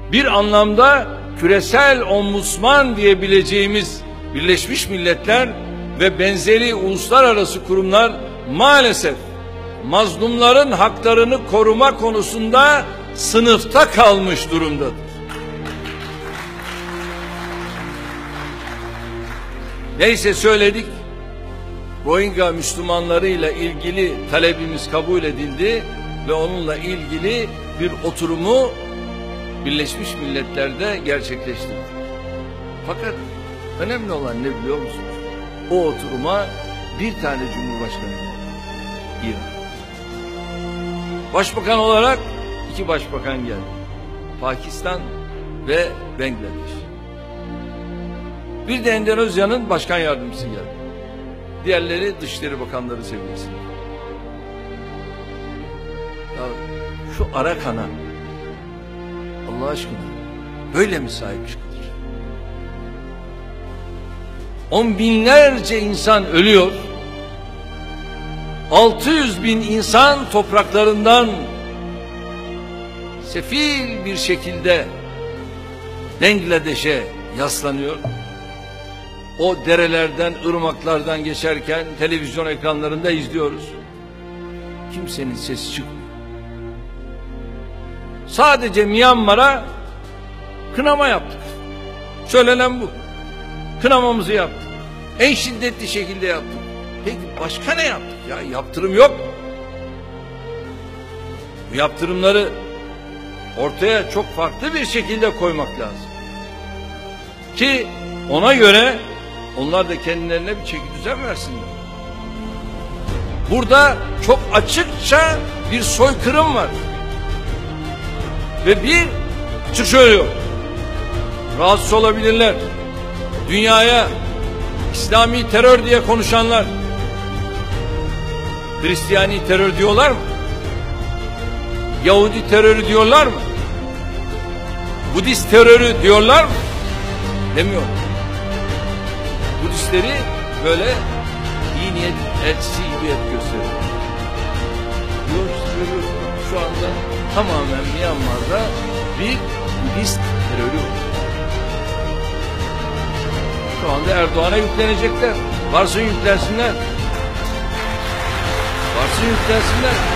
bir anlamda küresel ombudsman diyebileceğimiz Birleşmiş Milletler ve benzeri uluslararası kurumlar maalesef mazlumların haklarını koruma konusunda sınıfta kalmış durumdadır. Neyse söyledik, Rohingya Müslümanlarıyla ilgili talebimiz kabul edildi ve onunla ilgili bir oturumu Birleşmiş Milletler'de gerçekleştirdik. Fakat önemli olan ne biliyor musunuz? O oturuma bir tane Cumhurbaşkanı geldi. İran. Başbakan olarak 2 başbakan geldi. Pakistan ve Bangladeş. Bir de Endonezya'nın başkan yardımcısı geldi. Diğerleri Dışişleri Bakanları seviyesinde. Ya şu Arakan'a Allah aşkına böyle mi sahip çıkılır? 10 binlerce insan ölüyor. 600 bin insan topraklarından sefil bir şekilde Bangladeş'e yaslanıyor. O derelerden, ırmaklardan geçerken televizyon ekranlarında izliyoruz. Kimsenin sesi çıkmıyor. Sadece Myanmar'a kınama yaptık. Söylenen bu. Kınamamızı yaptık. En şiddetli şekilde yaptık. Peki başka ne yaptık? Ya yaptırım yok. Bu yaptırımları ortaya çok farklı bir şekilde koymak lazım. Ki ona göre onlar da kendilerine bir çeki düzen versinler. Burada çok açıkça bir soykırım var. Ve bir açık söylüyor. Rahatsız olabilirler. Dünyaya İslami terör diye konuşanlar Hristiyani terör diyorlar mı? Yahudi terörü diyorlar mı? Budist terörü diyorlar mı? Demiyor. Budistleri böyle iyi niyet elçisi gibi gösteriyor. Görüyoruz. Şu anda tamamen Myanmar'da bir Budist terörü var. Şu anda Erdoğan'a yüklenecekler. Varsın yüklensinler. Varsın yüklensinler.